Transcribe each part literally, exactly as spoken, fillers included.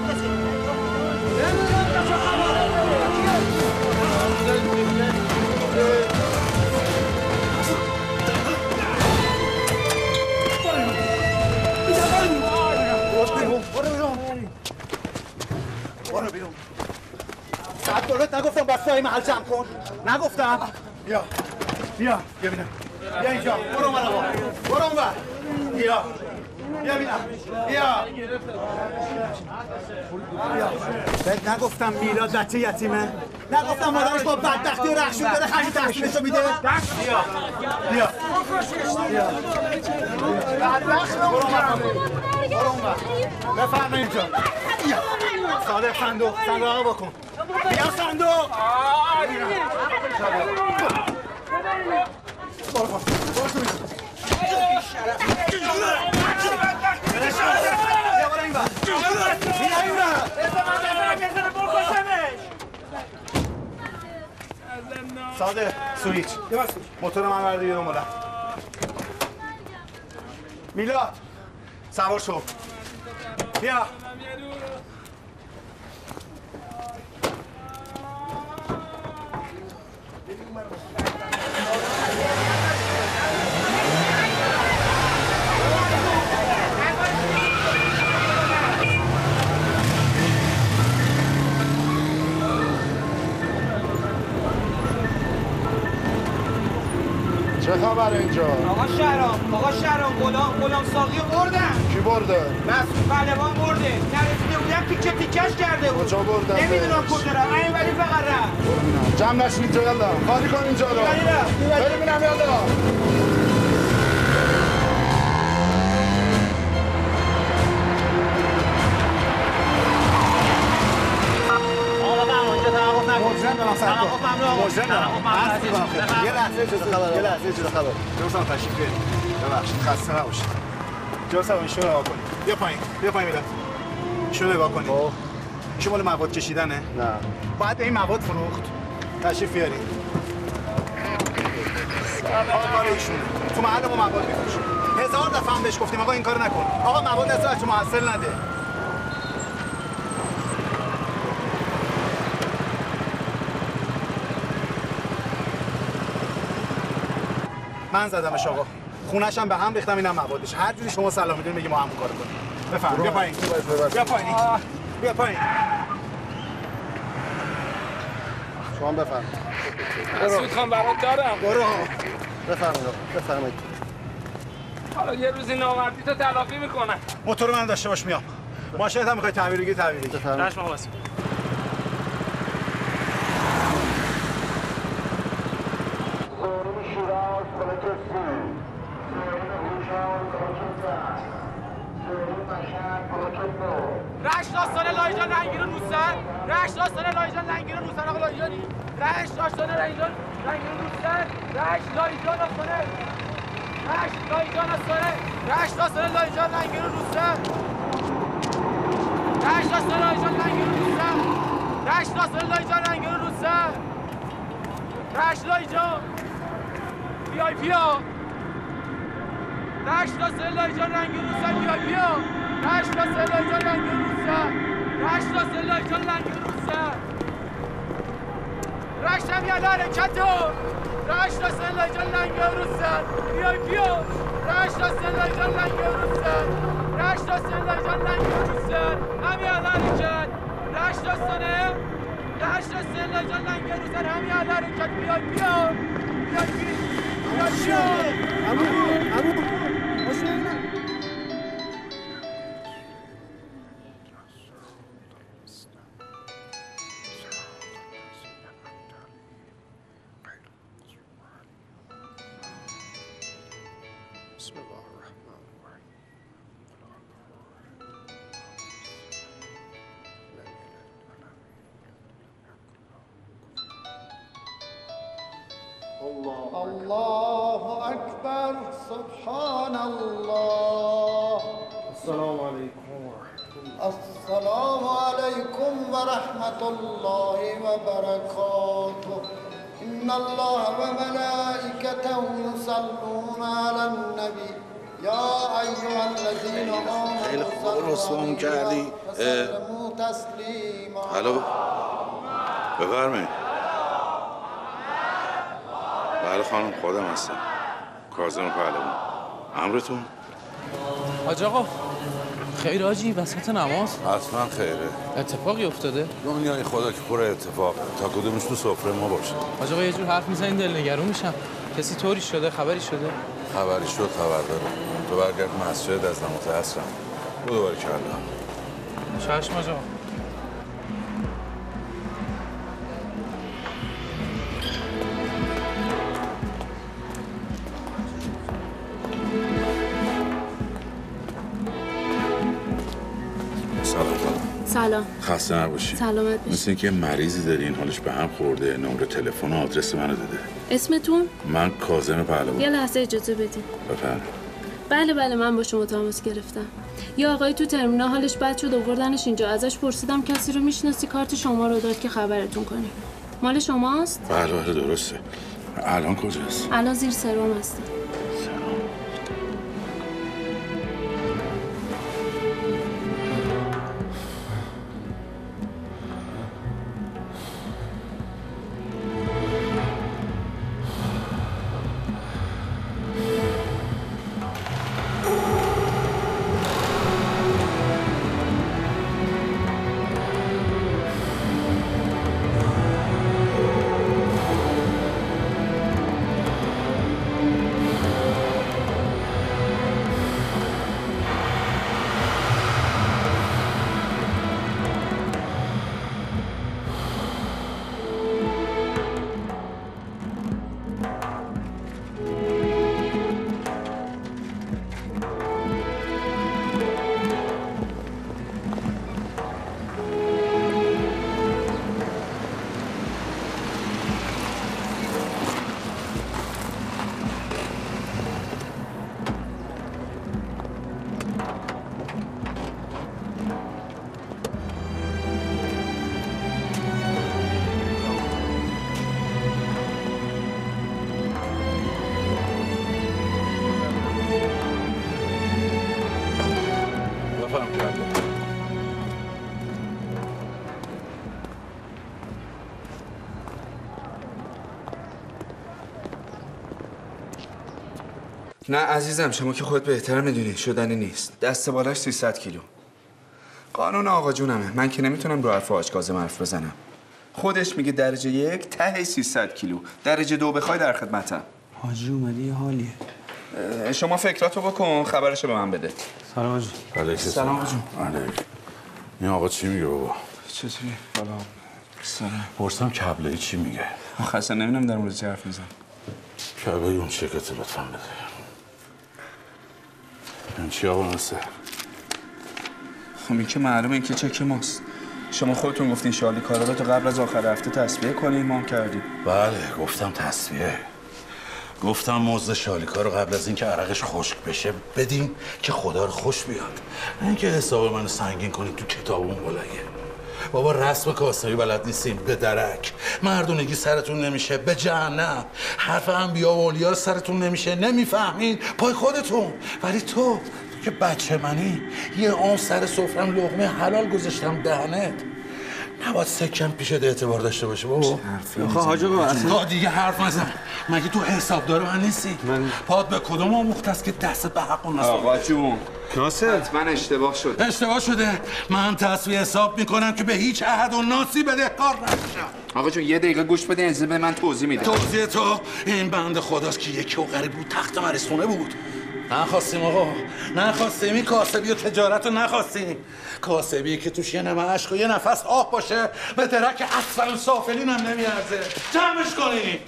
برو بیرون. ساعت دولت نگفتم بستای محل جمع کن؟ نگفتم؟ بیا بیا بیا بینم بیا اینجا برو اون برو برو اون بر بیا بیا بینم بیا بیا بهت نگفتم میلاد بچه یتیمه؟ نگفتم مادرش با بدبختی و رخشون داره خرج تحصیلشو میده؟ بیا بیا بیا بدبخت برو اون بر برو اون بر بفرما اینجا صادق صندوق صندوق آقا بکن بیا صندوق برو برو برو صادق سویچ موتور من برده بیرون مادر میلاد سوار شو بیا چه خبر اینجا؟ آقا شهرام، آقا شهرام غلام غلام ساقی بردن. کی برده؟ مسعود پهلوان برده. نرسیده بودم تیکه تیکش کرده بود. کجا بردن؟ نمیدونم کجا رفت. این ولی فقط رفت. جمع نشین اینجا یالا. خالی کن اینجا رو. بریم ببینم یالا. مجرم دارم سر کن مجرم دارم یه لحظه اجازه خبر یه لحظه اجازه خبر جناب تشریف بیارید ببخشید خسته نباشید جناب ایشون رو نگاه کنید بیا پایین بیا پایین میلاد ایشون رو نگاه کنید ایشون مال مواد کشیدنه نه باید به این مواد فروخت تشریف بیارید کار ایشونه تو محل ما مواد میفروشه هزار دفعه هم بهش گفتیم آقا این کارو نکن آقا مواد از تو محصل نده من زدمش آقا خونش هم به هم ریختم اینم موادش هر جوری شما سلام میدین بگی ما همون کارو کنیم بفهم بیا پایین بیا پایین بیا پایین شما بفهم مسعود خان برات دارم برو بفرمایید بفرمایید حالا یه روزی نامردی تو تلافی میکنن موتور من داشته باش میام ماشینت هم میخوای تعمیر بگیری تعمیر بگیر بفرمایید شما واسه رشت آستانه لایجان رنگیر روسر رشت آستانه لایجان رنگیر روسر آقا لایجانی رشت آستانه لایجان رنگیر روسر رشت لایجان آستانه رشت لایجان آستانه رشت آستانه لایجان رنگیر روسر رشت آستانه لایجان رنگیر روسر رشت آستانه لایجان رنگیر روسر رشت لایجان بی آی پی ها رشت آستانه لایجان رنگیر روسر بی آی پی ها رشت آستانه لایجان رنگیر روسر رشت آستانه لایجان رنگیر روسر رشت هم یاد حرکت ها رشت آستانه لایجان رنگیر روسر بی آی پی ها رشت آستانه لایجان رنگیر روسر رشت آستانه لایجان رنگیر روسر هم یاد حرکت رشت آستانه رشت آستانه لایجان رنگیر روسر هم یاد حرکت بی آی پی ها بی آی پی بی آی پی ها عمو عمو ماشین بسم الله الرحمن الرحیم الله الله اکبر سبحان الله السلام علیکم السلام علیکم و رحمت الله و برکاته ان الله و ملائکته یصلون علی النبی یا ایها الذین آمنوا خیلی خوب رسوام کردی. الو بفرمایید. بله خانم خودم هستم، کاظم پهلوان. امرتون؟ حاج آقا خیر حاجی وسط نماز؟ حتما خیره. اتفاقی افتاده؟ دنیای خدا که پر اتفاق، تا کدومش تو سفره ما باشه. حاج آقا یه جور حرف میزنین دلنگرون میشم. کسی طوری شده؟ خبری شده؟ خبری شد خبر داره. تو برگرد مسجد از نماز عصرم. تو دوباره کردم. چشم حاج آقا. سلام. خسته نباشی. سلامت باشی. مثل اینکه مریضی دارین حالش به هم خورده، نمره تلفن و آدرس منو داده. اسمتون؟ من کاظم پهلوان. یه لحظه اجازه بدین. بفرمایید. بله بله من با شما تماس گرفتم. یه آقای تو ترمینال حالش بد شد آوردنش اینجا. ازش پرسیدم کسی رو میشناسی، کارت شما رو داد که خبرتون کنیم. مال شماست؟ بله بله درسته. الان کجاست؟ الان زیر سرم هستم. نه عزیزم شما که خود بهتر میدونی شدنی نیست. دست بالاش سیصد کیلو. قانون آقا جونمه. من که نمیتونم رو حرف حاج کاظم حرف بزنم. خودش میگه درجه یک ته سیصد کیلو. درجه دو بخوای در خدمتم. حاجی اومدی یه حالیه. شما فکراتو بکن خبرشو به من بده. سلام حاجی. علیک سلام حاجی. علیک. این آقا چی میگه بابا؟ چطوری؟ سلام. سلام. پرسم کبله‌ای چی میگه؟ خاصا نمیدونم در مورد چی حرف میزنم. کبله‌ای اون چکت لطفا بده. این چی آقا ناصر؟ خب این که معلومه این که چک ماست. شما خودتون گفتین شالی کارا رو تا قبل از آخر هفته تصفیه کنین، ما هم کردیم. بله گفتم تصفیه. گفتم مزد شالیکا رو قبل از اینکه عرقش خشک بشه بدیم که خدا رو خوش بیاد. نه اینکه حساب منو سنگین کنید تو کتابمون بلگه. بابا رسم کاسایی بلد نیستیم به درک. مردونگی سرتون نمیشه به جهنم. حرف انبیا و اولیا سرتون نمیشه نمیفهمین پای خودتون. ولی تو که بچه منی یه آن سر سفرم لقمه حلال گذاشتم دهنت. نباید سکم پیشت اعتبار داشته باشه بابا. آخه حاج آقا اصلا دیگه حرف نزن. مگه تو حسابدار من نیستی؟ من پاد به کدوم آموخت است که دست به حق و نصب؟ آقا جون ناصر حتما اشتباه شد. اشتباه شده. من تصفیه حساب میکنم که به هیچ عهد و ناسی بدهکار نشم. آقا جون یه دقیقه گوش بده انزه به من توضیح میده. توضیح تو این بنده خداست که یکی و غریب بود تخت مریضخونه بود. نخواستیم آقا نخواستیم این کاسبی و تجارت رو نخواستیم. کاسبی که توش یه نمه عشق و یه نفس آه باشه به درک اصلا سافلین هم نمیارزه. جمعش کنیم.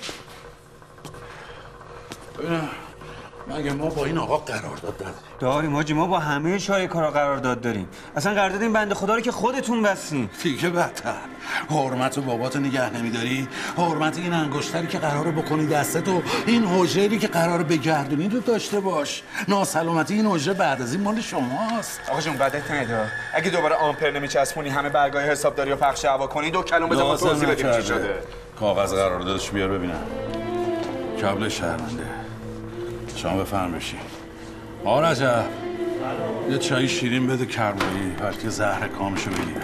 ببینم مگه ما با این آقا قرارداد داریم؟ داریم حاجی. ما با همه شالیکارا قرارداد داریم. اصلا قرارداد این بنده خدا رو که خودتون بستین. دیگه بدتر. حرمت و باباتو نگه نمیداری؟ حرمت این انگشتری که قراره بکنی دستت و این حجری که قراره بگردونی رو داشته باش. ناسلامتی این حجره بعد از این مال شماست. آقا جون بدت نمیاد. اگه دوباره آمپر نمیچسبونی همه برگای حسابداری رو پخش هوا کنی دو کلمه بزن توضیح بدیم چی شده. کاغذ قراردادش بیار ببینم. کابل شهرمنده. شما بفرم بشین. آقا رجب یه چای شیرین بده کربایی بلکه زهر کامشو بگیره.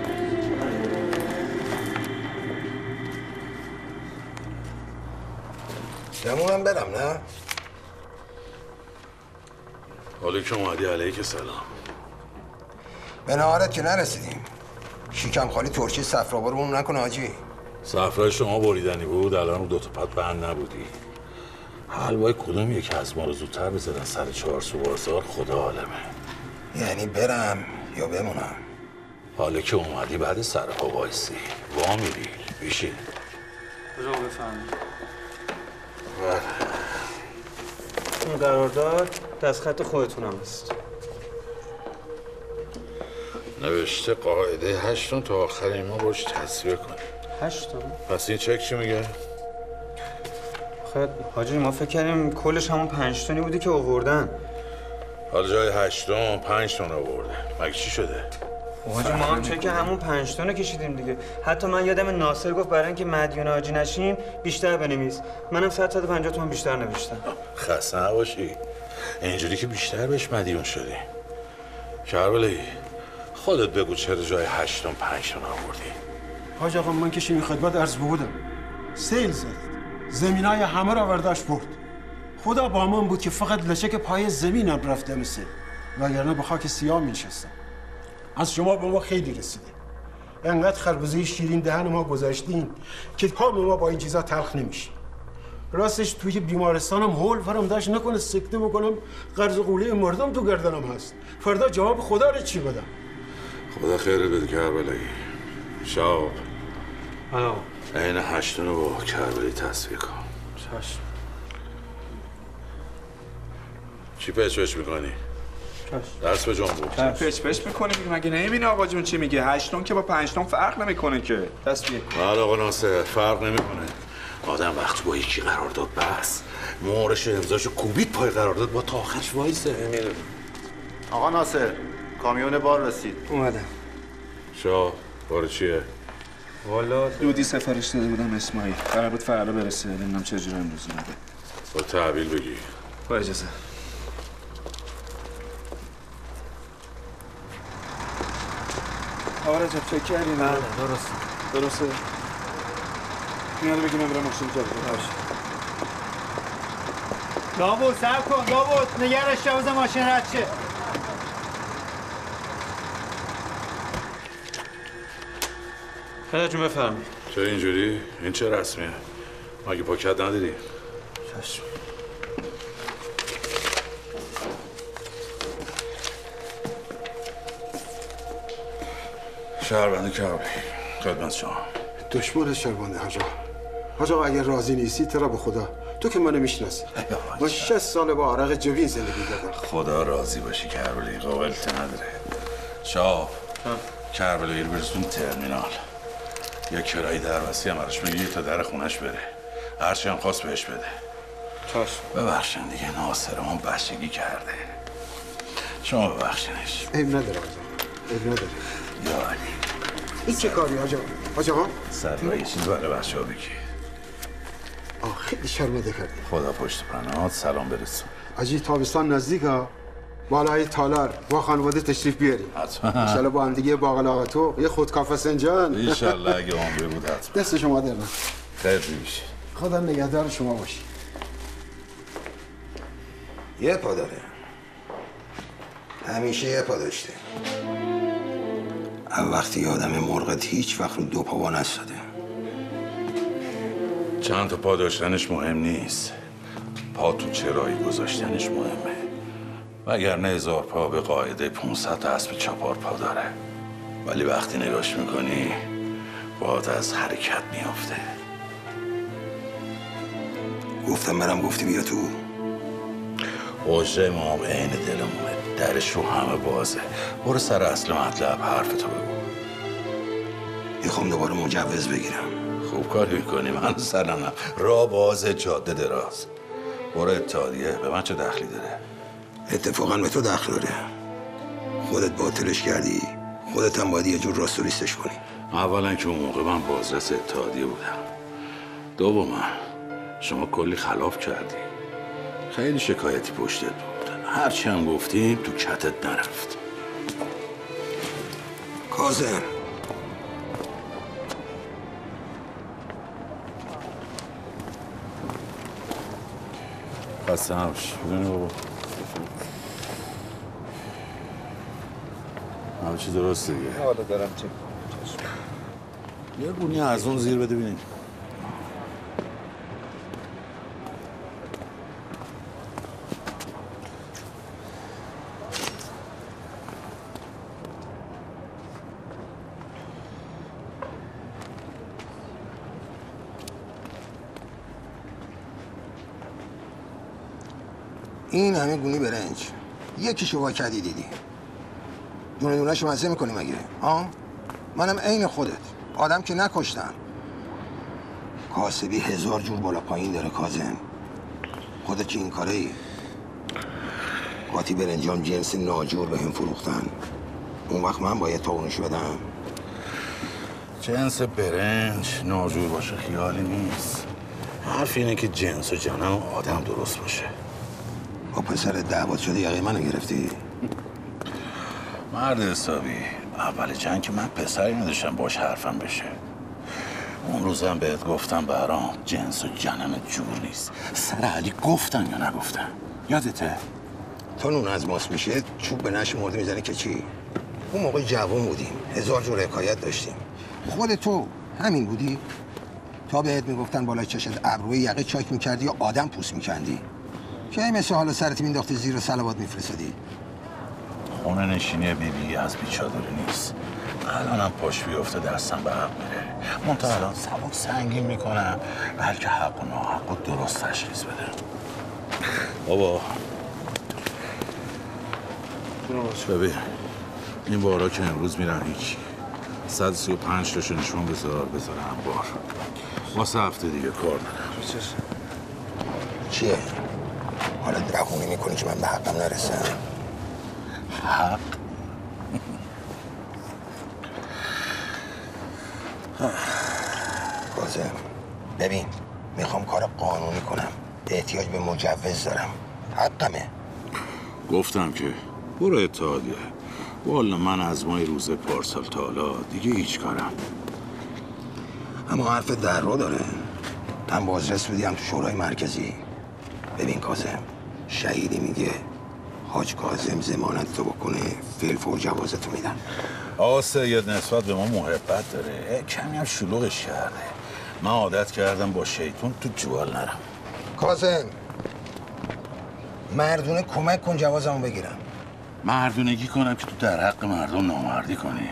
دمونم برم نه؟ حالا که اومدی علیک سلام. به نهارت که نرسیدیم. شیکم خالی ترشی صفرابارمون نکنه حاجی. صفرای شما بریدنی بود الان رو دوتا پت بند نبودی. حلوای کدوم یکی از ما رو زودتر بزدن سر چهار سو بازار خدا عالمه. یعنی برم یا بمونم؟ حالا که اومدی بعد سر پا وایسی وا میری بیشین. کجا بفهمید؟ این قرارداد دست خط خودتون هم است. نوشته قاعده هشتون تا آخر ما باش تصویه کنیم. هشتون؟ پس این چک چی میگه؟ خیلی حاجی ما فکر کردیم کلش همون پنج تونی بودی که آوردن. حالا جای هشتون پنج تون آورده. مگه چی شده؟ حاجی ما هم چک همون پنج تونو کشیدیم دیگه. حتی من یادم ناصر گفت برای اینکه مدیون حاجی نشیم بیشتر بنویس. منم صد تا پنجاه تومن بیشتر نوشتم. خسته نباشی. اینجوری که بیشتر بهش مدیون شدی. کربلایی خودت بگو چرا جای هشتون پنج تون آوردی؟ حاج آقا من که شیمی خدمت عرض بودم. سیل زد. زمینای همه را ورداشت برد. خدا با من بود که فقط لچک پای زمینم رفته مثل وگرنه به خاک سیاه میشستم. از شما به ما خیلی رسیده. انقدر خربزه شیرین دهن ما گذاشتین که کام ما با این چیزا تلخ نمیشه. راستش توی بیمارستانم هول فرام داشت نکنه سکته بکنم قرض قوله مردم تو گردنم هست. فردا جواب خدا رو چی بدم؟ خدا خیرت بده کربلایی. شاب آه. این هشتونو با کربلایی تصویه کن. چشم. چی پچ پچ میکنی؟ درس به جان بود. پچ پچ میکنی مگه نمیبینی آقا جون چی میگه؟ هشتون که با پنجتون فرق نمیکنه که. تصویه کن. بله آقا ناصر فرق نمیکنه. آدم وقتی با یکی قرارداد بس مهرش امضاشو کوبید پای قرارداد با تا آخرش وایسه. آقا ناصر کامیون بار رسید. اومدم. شاه بار چیه؟ والا دودی سفارش داده بودم اسماعیل. قرار بود فردا برسه. نمیدونم چه جوری امروز اومده. با تحویل بگی. با اجازه. آقا رجب چک کردی نه؟ درسته. درسته؟ میاده بگی من برم ماشین جا بگم. باشه. داوود صبر کن داوود نگرش جواز ماشین رد شه. خدا جون بفرمایید. چرا اینجوری؟ این چه رسمیه؟ مگه پاکت نداری؟ چشم. شهربنده کربی خدمت شما. دشمن شهربنده حاج آقا. حاج آقا اگر راضی نیستی ترا به خدا تو که منو میشناسی. من شش سال با عرق جوین زندگی کردم. خدا راضی باشی کربلایی قابلت نداره. شاه کربلایی رو برسون ترمینال. یا کرایی دربستی هم براش بگی تا در خونش بره. هرچی هم خواست بهش بده. چشم. ببخشن دیگه ناصرمون بچگی کرده. شما ببخشنش. عیب نداره حاج آقا. عیب نداره. یا علی این چه کاری حاج آقا؟ حاج آقا؟ سر یه چیز برای بچه ها بگی. آه خیلی شرمنده کردی. خدا پشت پناهات سلام برسون. حاجی تابستان نزدیک ها. بالای تالار با خانواده تشریف بیاریم. حتما. انشالله با هم دیگه باقل آقا تو یه خودکافه سنجان. انشالله اگه عمری بود حتما. دست شما در خیلی بیشه. خدا نگهدار شما باشی. یه پا داره. همیشه یه پا داشته. وقتی آدم مرغت هیچ وقت رو دو پا وا نستاده. چند تا پا داشتنش مهم نیست. پا تو چرایی گذاشتنش مهمه. وگرنه هزار پا به قاعده پونصد تا اسب چپار پا داره. ولی وقتی نگاش میکنی باید از حرکت میافته. گفتم برم گفتی بیا تو. حجره ما هم عین دلمونه. درش رو همه بازه. برو سر اصل مطلب حرفتو بگو. میخوام دوباره مجوز بگیرم. خوب کاری میکنی. من سرنم را باز جاده دراز. برو اتحادیه. به من چه دخلی داره؟ اتفاقا به تو دخل داره. خودت باطلش کردی. خودت هم باید یه جور راستوریستش کنی. اولا که اون موقع من بازرس اتحادیه بودم. دوما شما کلی خلاف کردی. خیلی شکایتی پشتت بود. هرچی هم گفتیم تو کتت نرفت. کاظم خسته نباش. بدونی بابا همه چی درسته دیگه. حالا دارم چه یه گونی از اون زیر بده ببینیم. این همه گونی برنج یکیشو وا کردی دیدی؟ دونه دونه‌شو مزه میکنی مگه؟ ها؟ منم عین خودت آدم که نکشتم. کاسبی هزار جور بالا پایین داره کاظم. خودت که این کاره ای. قاطی برنجام جنس ناجور به هم فروختن. اون وقت من باید تاونشو بدم. جنس برنج ناجور باشه خیالی نیست. حرف اینه که جنس و جنم آدم درست باشه. با پسر دعوت شده یقه منو گرفتی؟ مرد حسابی اول جنگ که من پسری نداشتم باش حرفم بشه. اون روزم بهت گفتم برام جنس و جنم جور نیست. سر علی گفتن یا نگفتن؟ یادته؟ تا نون از ماست میشه چوب به نش مرده میزنه که چی؟ اون موقع جوان بودیم هزار جور حکایت داشتیم. خود تو همین بودی؟ تا بهت میگفتن بالا چشت ابروی یقه چاک میکردی یا آدم پوست میکندی؟ که مثل حالا سرت مینداختی زیر و صلوات میفرستادی؟ خونه نشینی بیبی از بیچادری نیست. الانم پاش بیفته دستم به حق میره. منتها الان سبک سنگین میکنم بلکه حق و ناحق و درست تشخیص بده. بابا ببین این بارا که امروز میرن هیچی. صد و سی و پنج تاشو نشون بذار بذار انبار. واسه هفته دیگه کار دارم. چیه؟ حالا درخونی میکنی که من به حقم نرسم؟ حق؟ کاظم ببین میخوام کار قانونی کنم. احتیاج به مجوز دارم. حقمه. گفتم که برو اتحادیه. والا من از مای روز پارسال تا حالا دیگه هیچ کارم. اما حرف در رو داره. من بازرس بودیم تو شورای مرکزی. ببین کاظم شهیدی میگه حاج کاظم ضمانت تو بکنه فیل فور جوازتو میدن. آقا سید نسبت به ما محبت داره. کمی هم شلوغش کرده. من عادت کردم با شیطون تو جوال نرم. کاظم مردونه کمک کن جوازمو بگیرم. مردونگی کنم که تو در حق مردم نامردی کنی؟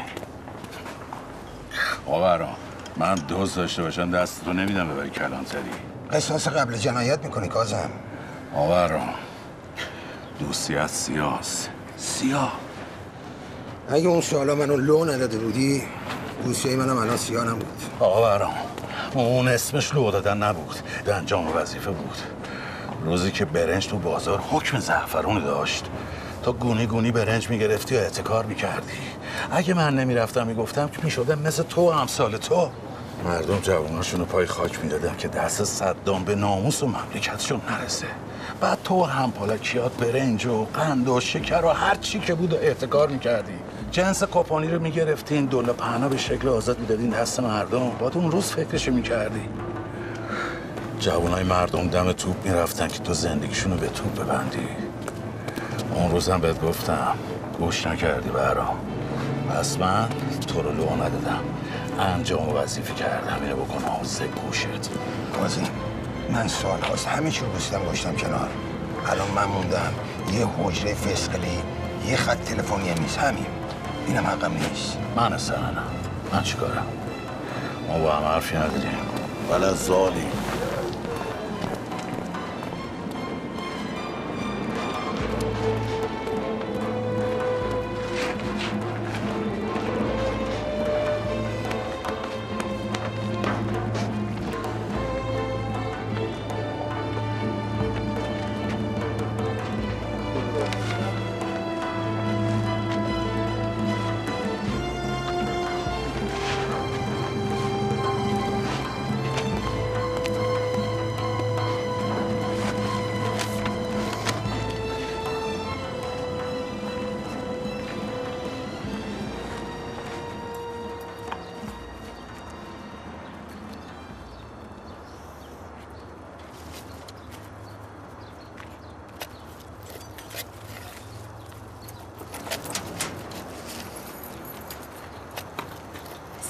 آقا من دوست داشته باشم دست تو نمیدم ببری کلانتری. قصاص قبل جنایت میکنی کاظم. آقا دوستیت سیاست. سیاه. اگه اون سوالا منو لو نداده بودی دوستیای منم الان سیاه نبود. آقا برام اون اسمش لو دادن نبود. انجام وظیفه بود. روزی که برنج تو بازار حکم زعفرونی داشت تا گونی گونی برنج میگرفتی و احتکار میکردی. اگه من نمیرفتم میگفتم که میشدم مثل تو و امثال تو. مردم جواناشونو پای خاک میدادن که دست صدام به ناموس و مملکتشون نرسه. بعد تو هم پالاکیات برنج و قند و شکر و هر چی که بود و احتکار میکردی. جنس کپانی رو میگرفتین دوله پهنا به شکل آزاد میدادین دست مردم. بعد اون روز فکرشو میکردی. جوانای مردم دم توپ میرفتن که تو زندگیشونو به توپ ببندی. اون روزم بهت گفتم گوش نکردی برام. پس من تو رو لو ندادم. انجام وظیفه کردم اینو بکنم حوزه گوشت. کاظم من سال هاست همه چی رو گوشتم گوشتم کنار. الان من موندم یه حجره فسقلی یه خط تلفنی هم نیست. همین اینم حقم نیست. من اصلا نه. من چی کارم؟ ما با هم حرفی نداریم. ولی ظالم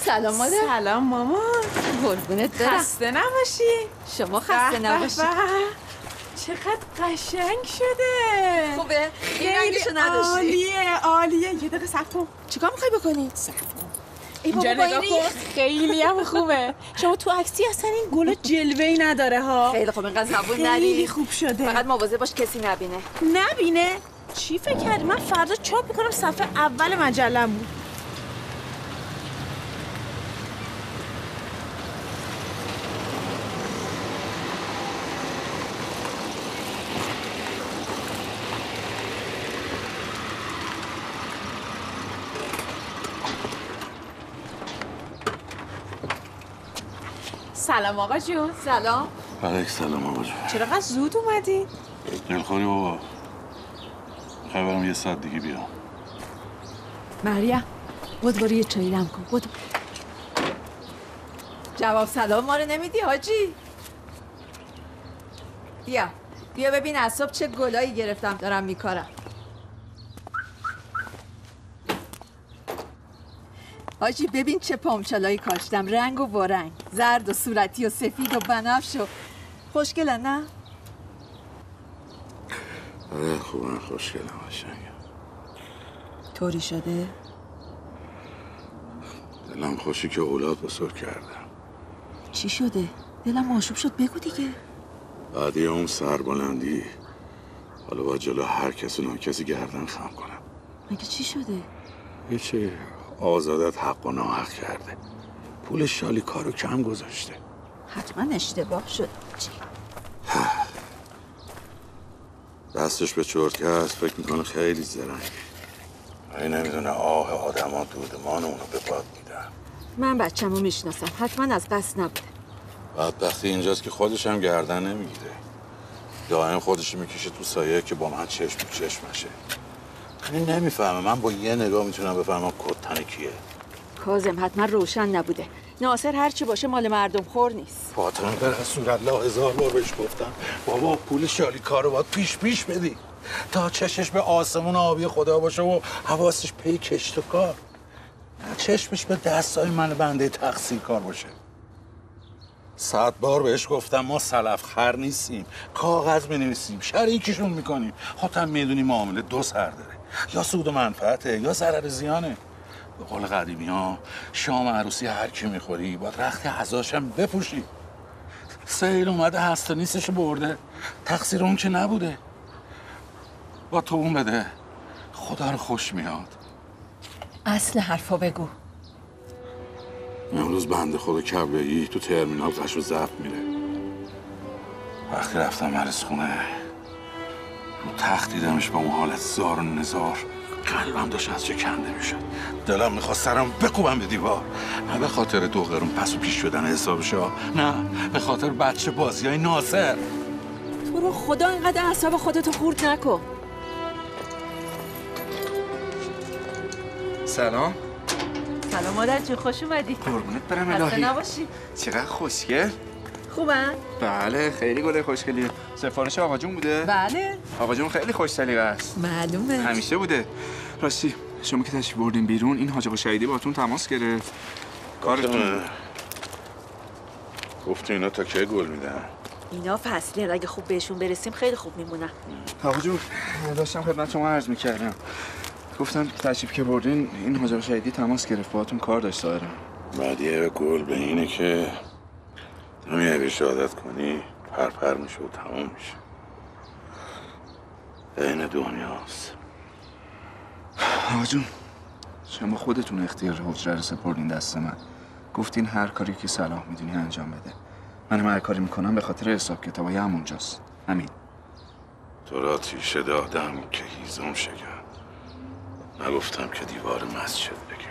سلام مادر. سلام مامان. قربونت برم. خسته نباشی. شما خسته نباشی. چقدر قشنگ شده. خوبه؟ این رنگشو نداشتی. عالیه عالیه. یه دقیقه صبر کن. چیکار می‌خوای بکنی؟ صبر کن. اینجا نگاه کن. خیلی هم خوبه. شما تو عکسی اصلا این گل جلوه‌ای نداره ها. خیلی خوب، اینقدر زبون نری. خیلی خوب شده. فقط مواظب باش کسی نبینه. نبینه؟ چی فکر کردی؟ من فردا چاپ می‌کنم صفحه اول مجله‌مون. سلام آقا جون. سلام. علیک سلام آقا جون. چرا قد زود اومدی؟ دلخوری بابا. میخوای برم یه ساعت دیگه بیام. مریم بود برو یه چایی دم کن. بود. جواب سلام ما رو نمیدی حاجی؟ بیا بیا ببین اصاب چه گلایی گرفتم دارم میکارم. حاجی ببین چه پامچالایی کاشتم، رنگ و وارنگ، زرد و صورتی و سفید و بنفش و خوشگله نه؟ آره خوبه، خوشگله قشنگه. طوری شده؟ دلم خوشی که اولاد بزرگ کردم. چی شده؟ دلم آشوب شد بگو دیگه. بعد یه اون سربلندی حالا با جلو هر کسی و کسی گردن خم کنم. مگه چی شده؟ یه چه آزادت حق و ناحق کرده. پول شالیکارو کم گذاشته. حتما اشتباه شد. چی؟ دستش به چرت که هست فکر میکنه خیلی زرنگه. ولی نمیدونه آه آدم ها دودمان اونو به باد میدن. من بچم رو میشناسم، حتما از قصد نبوده. بدبختی اینجاست که خودش هم گردن نمیگیره. دائم خودش میکشه تو سایه که با من چشم تو چشمشه. این نمیفهمه من با یه نگاه میتونم بفهمم کتن کیه. کاظم حتما روشن نبوده. ناصر هرچی باشه مال مردم خور نیست. فاطمه به رسول الله هزار بار بهش گفتم بابا پول شالیکار رو باید پیش پیش بدی تا چشش به آسمون آبی خدا باشه و حواسش پی کشت و کار، نه چشمش به دستای من بنده تقصیر کار باشه. صد بار بهش گفتم ما سلف خر نیستیم، کاغذ می‌نویسیم، شریکشون میکنیم. خودت میدونی معامله دو سر داره، یا سود و منفعته یا ضرر زیانه. به قول قدیمی ها شام عروسی هر کی میخوری باید رخت عزاشم بپوشی. سیل اومده هست و نیستش برده، تقصیر اون که نبوده. با تو اون بده، خدا رو خوش میاد. اصل حرفا بگو. امروز بنده خدا کبریایی تو ترمینال قش و زفت میره. وقتی رفتم مریض خونه رو تخت دیدمش با اون حالت زار و نزار، قلبم داشت از چه کنده میشد. دلم میخواست سرم بکوبم به دیوار. نه به خاطر دو قرون پس و پیش شدن حسابشا، نه به خاطر بچه بازی های ناصر. تو رو خدا اینقدر اعصاب خودتو خورد نکن. سلام. سلام مادر جون، خوش اومدی. قربونت برم الهی. خسته نباشی. چقدر خوشگل. خوبن؟ بله خیلی گله خوشگلیه. سفارش آقا جون بوده؟ بله. آقا جون خیلی خوش سلیقه است. معلومه. همیشه بوده. راستی شما که تشریف بردین بیرون این حاج آقا شهیدی باهاتون تماس گرفت. کارتون گفت اینا تا کی گل میدن؟ اینا فصلیه، اگه خوب بهشون برسیم خیلی خوب میمونن. آقا جون داشتم خدمت شما عرض میکردم. گفتم تشریف که بردین این حاج آقا شهیدی تماس گرفت باهاتون کار داشت ظاهرا. بعدیه گل به اینه که همین اگه شهادت کنی پر پر میشه و تمام میشه. این دنیاست. آقا جون شما خودتون اختیار حجره رو سپردین دست من. گفتین هر کاری که صلاح میدونی انجام بده. من هر کاری میکنم به خاطر حساب کتابای همونجاست. همین. تو را تیشه دادم که هیزم شکن، نگفتم که دیوار مسجد بکن.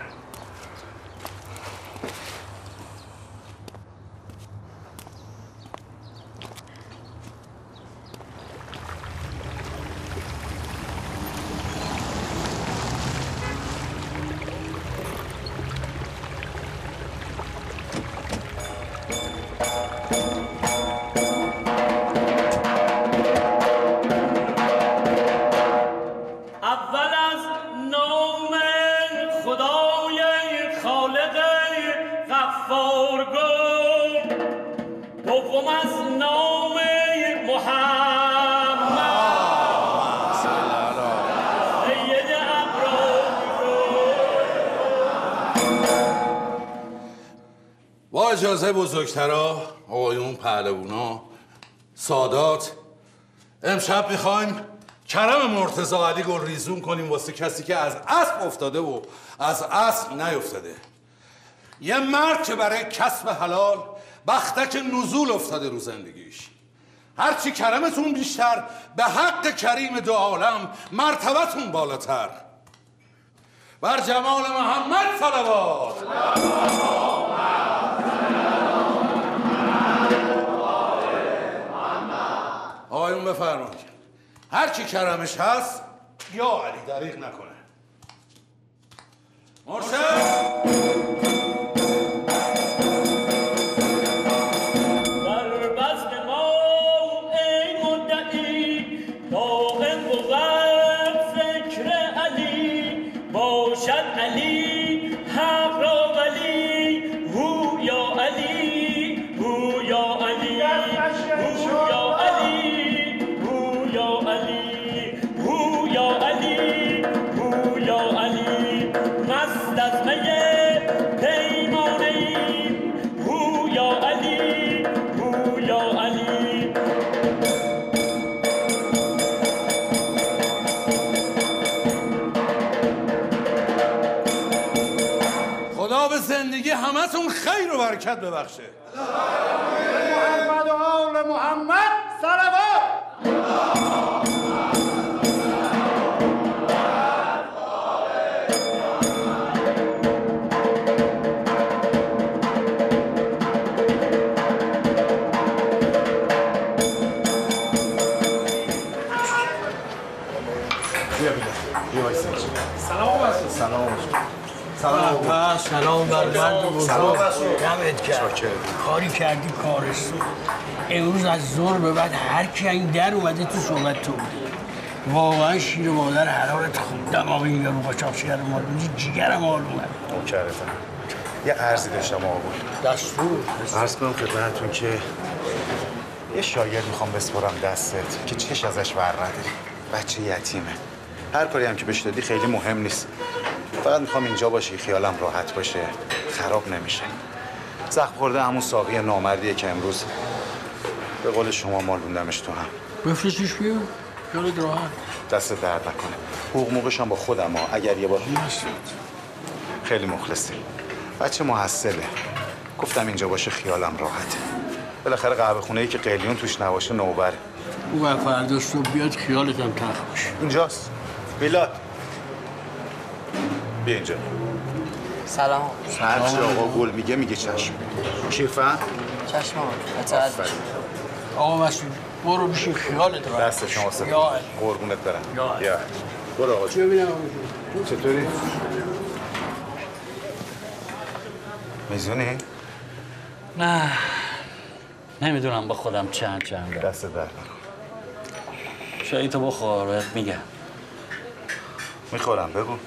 اول از نام خدا اجازه بزرگترا، آقایون پهلوانا، سادات، امشب میخوایم کرم مرتضی علی گل ریزون کنیم واسه کسی که از اسب افتاده و از اسب نیفتاده. یه مرد که برای کسب حلال بختک نزول افتاده رو زندگیش. هرچی کرمتون بیشتر به حق کریم دو عالم مرتبتون بالاتر. بر جمال محمد صلوات. آقایون بفرمایید. هر کی کرمش هست یا علی دریغ نکنه. مرشد زندگی همتون خیر و برکت ببخشه. محمد و آل محمد صلوات. سلام سلام بر مرد بزرگ. دمت کرد کاری کردی کارش رو. امروز از ظهر به بعد هر کی این در اومده تو صحبت تو بوده. واقعا شیر مادر حرارت خوب دماغ این یارو با چاپشگر مال بودی جیگرم حال اومد. نوکرتم. یه عرضی داشتم آقا بود. دستور. عرض کنم خدمتتون که یه شاگرد میخوام بسپرم دستت که چش ازش ور نداری. بچه یتیمه. هر کاری هم که بهش دادی خیلی مهم نیست. فقط میخوام اینجا باشی خیالم راحت باشه، خراب نمیشه. زخم خورده همون ساقی نامردیه که امروز به قول شما مالوندمش تو هم. بفرستیش بیا، خیالت راحت. دست درد نکنه. حقوق موقعش هم با خودم ها. اگر یه بار خیلی مخلصی. بچه محصله. گفتم اینجا باشه خیالم راحته. بالاخره قهوه خونه‌ای که قلیون توش نباشه نوبره. او وقت فردا صبح بیاد خیالت هم تخت باشه. اینجاست. میلاد. بیا اینجا. سلام. هر چی آقا گل میگه میگه چشم. شیفن؟ چشم آقا. اطاعت. آقا مسعود برو بشین خیالت راحت. دست شما سپاس. یا علی. قربونت برم. یا علی. یا برو آقا. چه ببینم چطوری؟ میزونی؟ نه. نمیدونم با خودم چند چند دست در نکن. شایی تو بخور بهت میگم. میخورم بگو.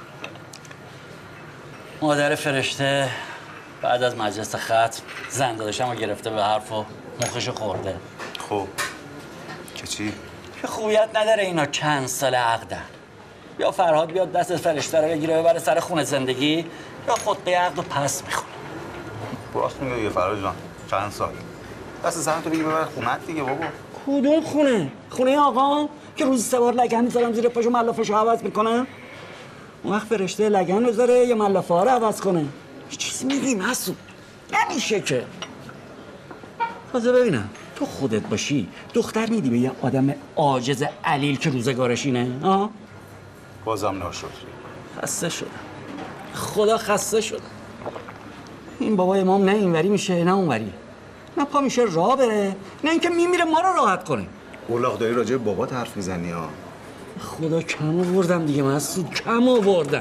مادر فرشته بعد از مجلس ختم زن داداشم رو گرفته به حرف و مخشو خورده. خوب که چی؟ که خوبیت نداره اینا چند سال عقدن. یا فرهاد بیاد دست فرشته رو بگیره ببره سر خونه زندگی یا خودقی عقد رو پس میخونه. راست میگه یه فرهاد جان چند سال دست زن تو بگی ببره خونت دیگه بابا. کدوم خونه؟ خونه آقا که روز سه بار لگن میذارم زیر پاشو ملافشو عوض میکنم؟ اون وقت فرشته لگن بذاره یا ملافه ها رو عوض کنه؟ یه چیزی میگیم حسود نمیشه که. تازه ببینم تو خودت باشی دختر میدی به یه آدم عاجز علیل که روزگارش اینه؟ آه؟ بازم ناشد. خسته شدم خدا خسته شدم. این بابا امام نه اینوری میشه نه اونوری. نه پا میشه راه بره نه اینکه میمیره ما رو راحت کنه. اولاغ داری راجع به بابات حرف میزنی ها. خدا کم آوردم دیگه مسعود کم آوردم.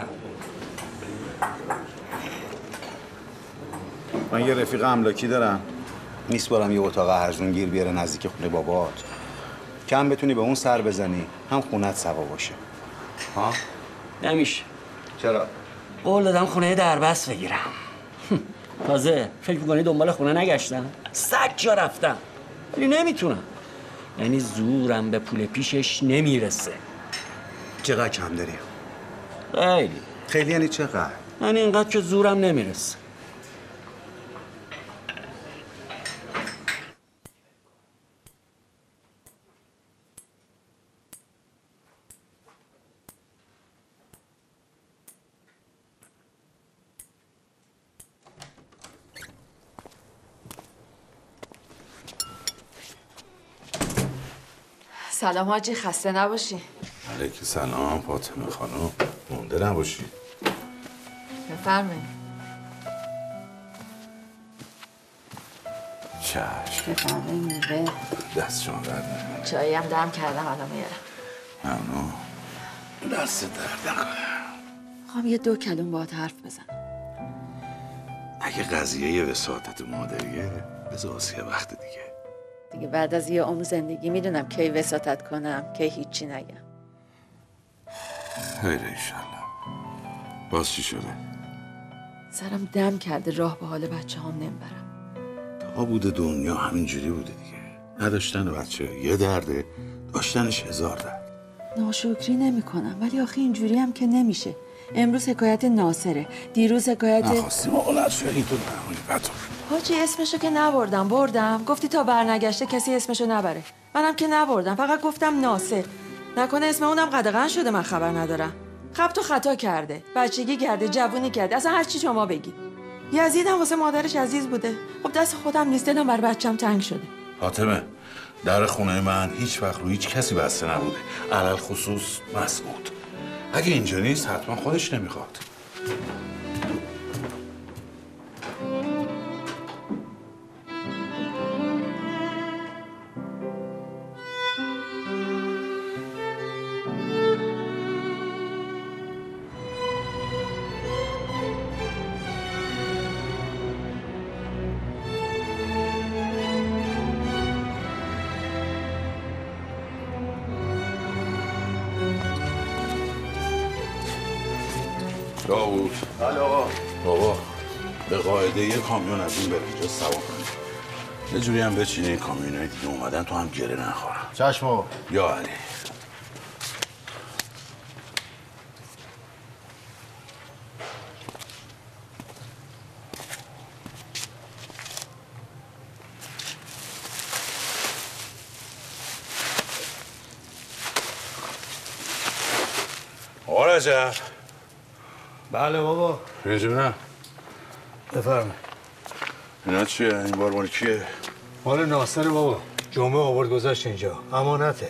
من یه رفیق املاکی دارم نیست بارم یه اتاق ارزون گیر بیاره نزدیک خونه بابات. کم بتونی به اون سر بزنی هم خونت سوا باشه. ها؟ نمیشه. چرا؟ قول دادم خونه دربست بگیرم. تازه فکر می‌کنی دنبال خونه نگشتم؟ صد جا رفتم ولی نمیتونم. یعنی زورم به پول پیشش نمیرسه. چقدر کم داری؟ خیلی. خیلی یعنی چقدر؟ یعنی اینقدر که زورم نمیرسه. سلام حاجی، خسته نباشی. علیکی سلام فاطمه خانم، مونده نباشی. بفرمایید. چشم. بفرمایید. میوه دست شما درد نکنه. چایی هم دم کردم الان میارم. ممنون. دست درد نکنه. خواهم یه دو کلم باهات حرف بزنم. اگه قضیه وساطت مادریه بذار واسه وقت دیگه. دیگه بعد از یه عمر زندگی میدونم کی وساطت کنم کی هیچی نگم. خیره ایشالله. باز چی شده؟ سرم دم کرده، راه به حال بچه هم نمیبرم. تا بوده دنیا همینجوری بوده دیگه. نداشتن بچه یه درده، داشتنش هزار درد. ناشکری نمی کنم ولی آخه اینجوری هم که نمیشه. امروز حکایت ناصره، دیروز حکایت نخواستیم آقا شو این تو نمونی بطور. حاجی اسمشو که نبردم. بردم گفتی تا برنگشته کسی اسمشو نبره. منم که نبردم، فقط گفتم ناصر. نکنه اسم اونم قدغن شده من خبر ندارم. خب تو خطا کرده، بچگی کرده، جوونی کرده، اصلا هر چی شما بگید. یزید هم واسه مادرش عزیز بوده. خب دست خودم نیست، دلم بر بچم تنگ شده. فاطمه در خونه من هیچ وقت رو هیچ کسی بسته نبوده، علل خصوص مسعود. اگه اینجا نیست حتما خودش نمیخواد. داوود. بله آقا. بابا به قاعده یه کامیون از این بره اینجا سوار کنی. یه جوری هم بچینه این کامیونای دیگه اومدن تو هم گره نخورم. چشم آقا. یا علی. آقا رجب. بله بابا. اینجا نه. بفرمایید. اینا چیه؟ این بار مال کیه؟ مال ناصر بابا. جمعه آورد گذاشت اینجا. امانته.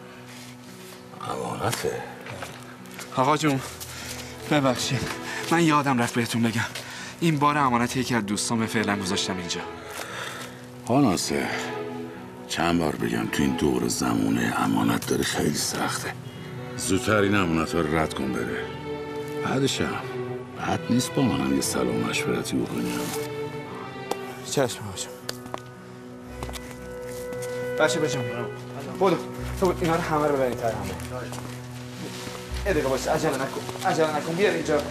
امانته؟ آقا جون ببخشید من یادم رفت بهتون بگم این بار امانت یکی از دوستام فعلا گذاشتم اینجا. آقا ناصر چند بار بگم تو این دور زمونه امانت داره خیلی سخته. زودتر این امانت رو رد کن بره. بعدش هم بد نیست با منم یه سلام مشورتی بکنیم. چشم باشم. بچه بچم بودو تو اینا رو همه رو ببرین تر همه. یه دقیقه باشه عجله نکن عجله نکن بیار اینجا.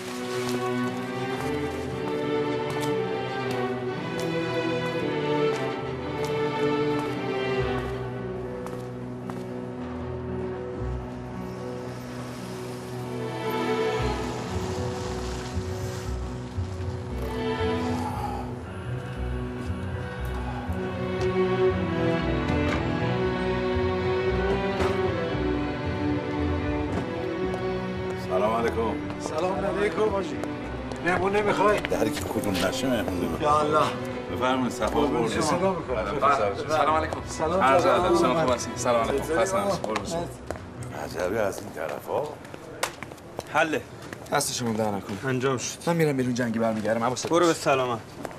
سلام علیکم. سلام علیکم حاجی. مهمون نمیخوای؟ دری که کدوم نشه مهمون نمیخوای. یا الله. بفرمایید صفا بردید. سلام میکنم. سلام علیکم. سلام. عرض ادب. سلام خوب هستین. سلام علیکم. خسته عجبی از این طرفا. حله. دست شما در نکن. انجام شد. من میرم بیرون جنگی برمیگردم. حواست برو به سلامت.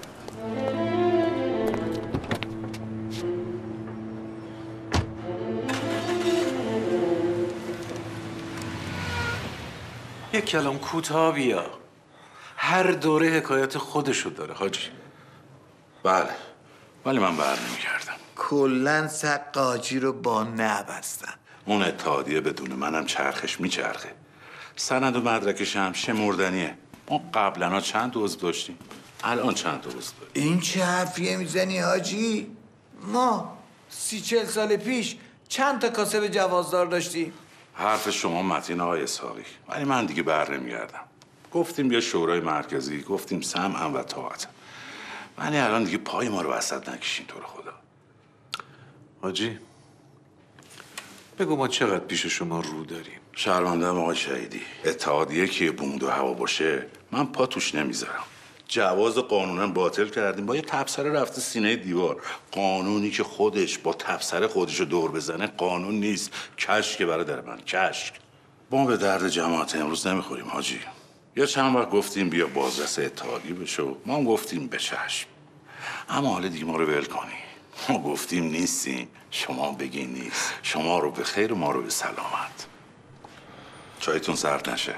یک کلام کوتاه بیا. هر دوره حکایت خودشو داره حاجی. بله ولی من بر نمی‌گردم. کلن سقاجی رو با نبستن. اون اتحادیه بدون منم چرخش میچرخه. سند و مدرکش هم شمردنیه. ما قبلا چند عضو داشتیم، الان چند عضو داریم. این چه حرفیه میزنی حاجی؟ ما سی چل سال پیش چند تا کاسب جوازدار داشتیم؟ حرف شما متین آقای اسحاقی، ولی من دیگه بر نمیگردم. گفتیم بیا شورای مرکزی، گفتیم سمعم و طاعتم، ولی الان دیگه پای ما رو وسط نکشین تو رو خدا. حاجی بگو ما چقدر پیش شما رو داریم؟ شرمنده‌ام آقای شهیدی، اتحادیه که بومد و هوا باشه من پا توش نمیذارم. جواز قانونا باطل کردیم، با یه تبصره رفته سینه دیوار. قانونی که خودش با تبصره خودش رو دور بزنه قانون نیست، کشک برادر من، کشک. ما به درد جماعت امروز نمیخوریم حاجی. یا چند وقت گفتیم بیا بازرس اتحادیه بشو، ما هم گفتیم بچشم. اما حالا دیگه ما رو ول کنی. ما گفتیم نیستیم، شما بگین نیست. شما رو به خیر و ما رو به سلامت. چایتون سرد نشه.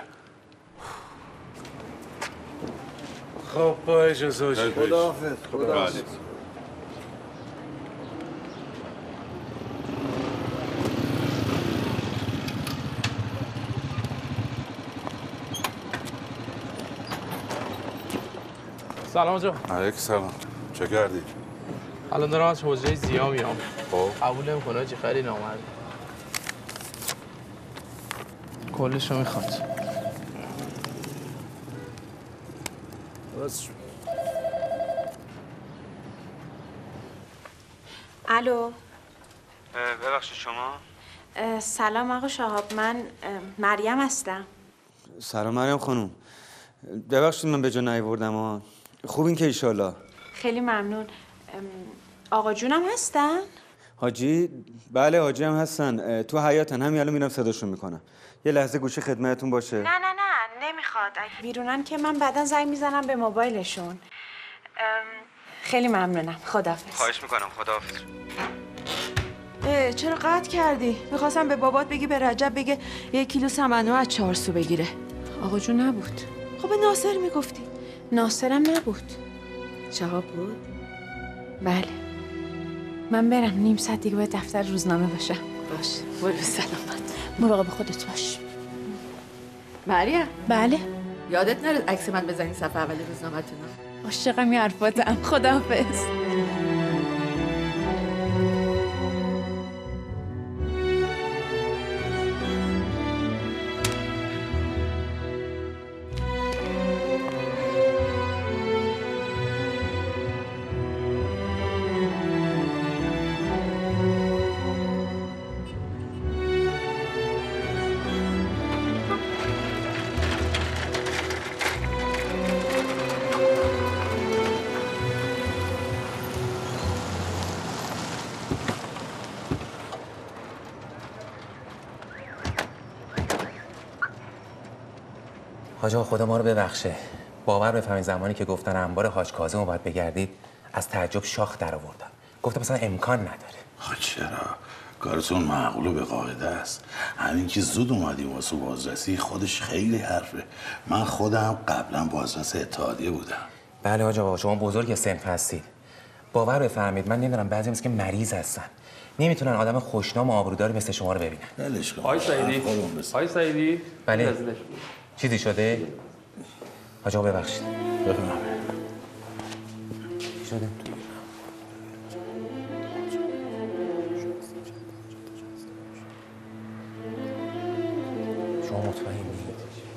خب با اجازه هاجی. خداحافظ. خداحافظ. سلام آجا. علیک سلام. چه کردی؟ الان دارم از حوزه زیا میام. خب قبول نمیکنه حاجی، خیلی نامرد. کلش رو میخواد. بس. الو. ببخشید شما؟ سلام آقا شهاب، من مریم هستم. سلام مریم خانم. ببخشید من به جا نیاوردم ها. خوب این که ایشالله. خیلی ممنون. آقا جونم هستن؟ حاجی؟ بله حاجی هم هستن. تو حیاتن، همین الان میرم صداشون میکنم. یه لحظه گوشه خدمتتون باشه. نه نه نه نمیخواد. بیرونن که من بعدا زنگ میزنم به موبایلشون. خیلی ممنونم. خداحافظ. خواهش میکنم. خداحافظ. چرا قطع کردی؟ میخواستم به بابات بگی به رجب بگه یک کیلو سمنو از چهار سو بگیره. آقا جون نبود. خب به ناصر میگفتی. ناصرم نبود. شهاب بود؟ بله. من برم، نیم ساعت دیگه باید دفتر روزنامه باشم. باش. برو به سلامت. مراقب خودت باش. مریم. بله. یادت نره عکس من بزنی صفحه اول روزنامه‌تون. عاشقم این حرفاتم. خداحافظ. حاج آقا خدا ما رو ببخشه. باور بفرمایید زمانی که گفتن انبار حاج کاظم رو باید بگردید از تعجب شاخ در آوردم. گفتم مثلا امکان نداره. آخه چرا؟ کارتون معقول و به قاعده است. همین که زود اومدیم واسه بازرسی خودش خیلی حرفه. من خودم قبلا بازرس اتحادیه بودم. بله حاج آقا شما بزرگ صنف هستید. باور بفرمایید من نمیدونم بعضی مثل که مریض هستن. نمیتونن آدم خوشنام و آبروداری مثل شما رو ببینن. ولش کن. آقای سعیدی. آقای سعیدی. بله. چیزی شده؟ حاج آقا ببخشید. بفرمایید. چی شده؟ شما مطمئنید؟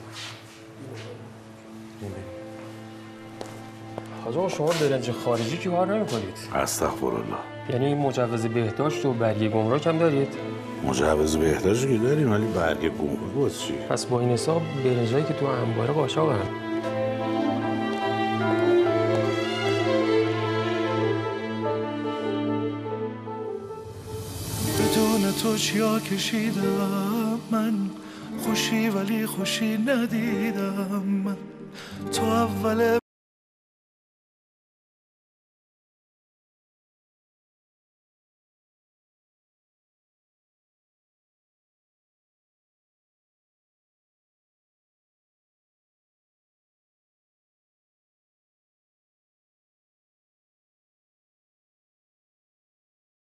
حاج آقا شما برنج خارجی که کار نمی‌کنید. استغفرالله. یعنی این مجوز بهداشت و برگه گمرک هم دارید؟ مجوز بهداشت که داریم ولی برگه گمرک واسه چی؟ پس با این حساب برنجایی که تو انبار قاچاقن. بدون تو چیا کشیدم من، خوشی ولی خوشی ندیدم من. تو اول